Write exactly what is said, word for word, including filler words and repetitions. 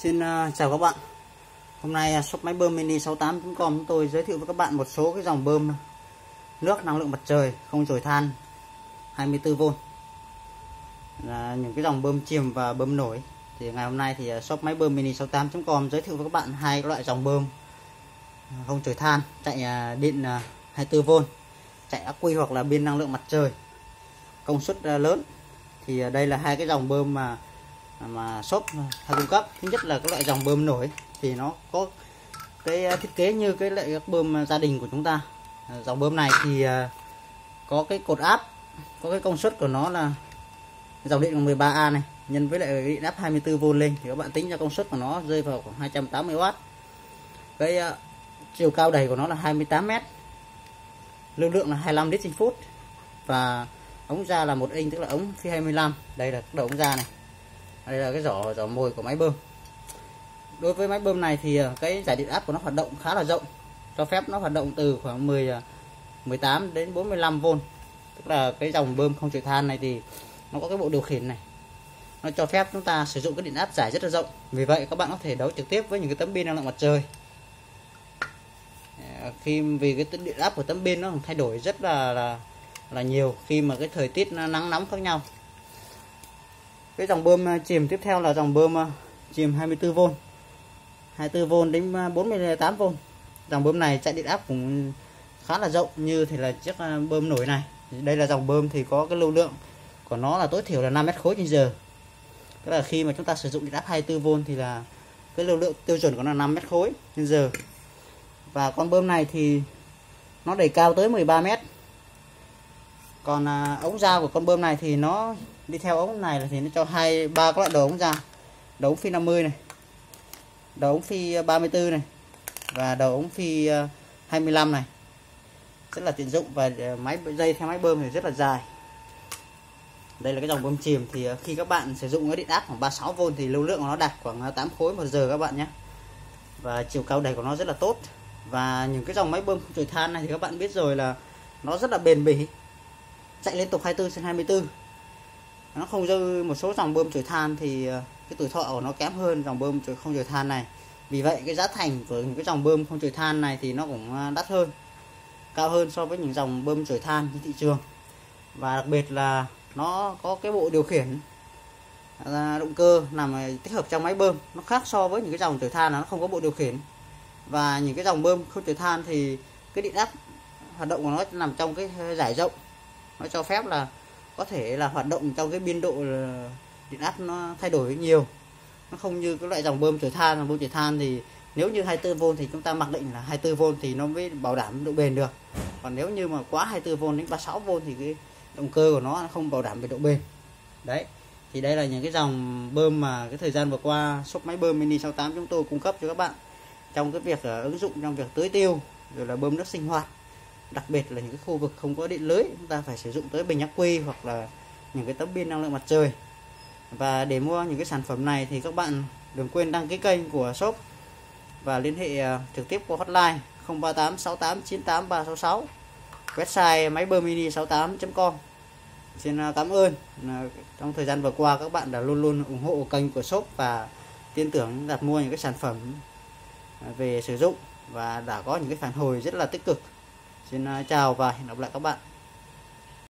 Xin uh, chào các bạn. Hôm nay uh, shop máy bơm mini sáu tám chấm com chúng tôi giới thiệu với các bạn một số cái dòng bơm nước năng lượng mặt trời không chổi than hai mươi tư vôn, là những cái dòng bơm chìm và bơm nổi. Thì ngày hôm nay thì uh, shop máy bơm mini sáu tám chấm com giới thiệu với các bạn hai loại dòng bơm không chổi than chạy uh, điện uh, hai mươi tư vôn, chạy ắc quy hoặc là pin năng lượng mặt trời, công suất uh, lớn. Thì uh, đây là hai cái dòng bơm mà mà shop hay cung cấp. Thứ nhất là cái loại dòng bơm nổi thì nó có cái thiết kế như cái loại các bơm gia đình của chúng ta. Dòng bơm này thì có cái cột áp, có cái công suất của nó là dòng điện mười ba A này nhân với lại điện áp hai mươi tư vôn lên thì các bạn tính ra công suất của nó rơi vào khoảng hai trăm tám mươi oát. Cái uh, chiều cao đầy của nó là hai mươi tám mét, lưu lượng là hai mươi lăm lít trên phút, và ống ra là một inch, tức là ống phi hai mươi lăm. Đây là đầu ống ra này, đây là cái giỏ giỏ mồi của máy bơm. Đối với máy bơm này thì cái giải điện áp của nó hoạt động khá là rộng, cho phép nó hoạt động từ khoảng mười, mười tám đến bốn mươi lăm vôn. Tức là cái dòng bơm không chổi than này thì nó có cái bộ điều khiển này, nó cho phép chúng ta sử dụng cái điện áp giải rất là rộng. Vì vậy các bạn có thể đấu trực tiếp với những cái tấm pin năng lượng mặt trời. Khi vì cái điện áp của tấm pin nó thay đổi rất là là là nhiều khi mà cái thời tiết nắng nóng khác nhau. Cái dòng bơm chìm tiếp theo là dòng bơm chìm hai mươi tư vôn, hai mươi tư vôn đến bốn mươi tám vôn. Dòng bơm này chạy điện áp cũng khá là rộng như thì là chiếc bơm nổi này. Đây là dòng bơm thì có cái lưu lượng của nó là tối thiểu là năm mét khối trên giờ. Tức là khi mà chúng ta sử dụng điện áp hai mươi tư vôn thì là cái lưu lượng tiêu chuẩn của nó là năm mét khối trên giờ. Và con bơm này thì nó đẩy cao tới mười ba mét. Còn à, ống ra của con bơm này thì nó đi theo ống này thì nó cho hai ba các loại đầu ống ra, đầu ống phi năm mươi này, đầu ống phi ba mươi tư này và đầu ống phi hai mươi lăm này, rất là tiện dụng. Và máy dây theo máy bơm thì rất là dài. Đây là cái dòng bơm chìm thì khi các bạn sử dụng cái điện áp khoảng ba mươi sáu vôn thì lưu lượng của nó đạt khoảng tám khối một giờ các bạn nhé. Và chiều cao đầy của nó rất là tốt. Và những cái dòng máy bơm không chổi than này thì các bạn biết rồi là nó rất là bền bỉ, chạy liên tục hai mươi tư trên hai mươi tư. Nó không như một số dòng bơm chổi than thì cái tuổi thọ của nó kém hơn dòng bơm không chổi than này. Vì vậy cái giá thành của những cái dòng bơm không chổi than này thì nó cũng đắt hơn, cao hơn so với những dòng bơm chổi than trên thị trường. Và đặc biệt là nó có cái bộ điều khiển động cơ nằm tích hợp trong máy bơm, nó khác so với những cái dòng chổi than là nó không có bộ điều khiển. Và những cái dòng bơm không chổi than thì cái điện áp hoạt động của nó nằm trong cái giải rộng, nó cho phép là có thể là hoạt động trong cái biên độ điện áp nó thay đổi nhiều. Nó không như cái loại dòng bơm chổi than. Dòng bơm chổi than thì nếu như hai mươi tư vôn thì chúng ta mặc định là hai mươi tư vôn thì nó mới bảo đảm độ bền được. Còn nếu như mà quá hai mươi tư vôn đến ba mươi sáu vôn thì cái động cơ của nó không bảo đảm về độ bền. Đấy, thì đây là những cái dòng bơm mà cái thời gian vừa qua shop máy bơm mini sáu tám chúng tôi cung cấp cho các bạn trong cái việc uh, ứng dụng trong việc tưới tiêu, rồi là bơm nước sinh hoạt. Đặc biệt là những cái khu vực không có điện lưới, chúng ta phải sử dụng tới bình ắc quy hoặc là những cái tấm pin năng lượng mặt trời. Và để mua những cái sản phẩm này thì các bạn đừng quên đăng ký kênh của shop và liên hệ uh, trực tiếp qua hotline không ba tám sáu tám chín tám ba sáu sáu, website máy bơm mini sáu tám chấm com. Xin uh, cảm ơn uh, trong thời gian vừa qua các bạn đã luôn luôn ủng hộ kênh của shop và tin tưởng đặt mua những cái sản phẩm uh, về sử dụng và đã có những cái phản hồi rất là tích cực. Xin chào và hẹn gặp lại các bạn.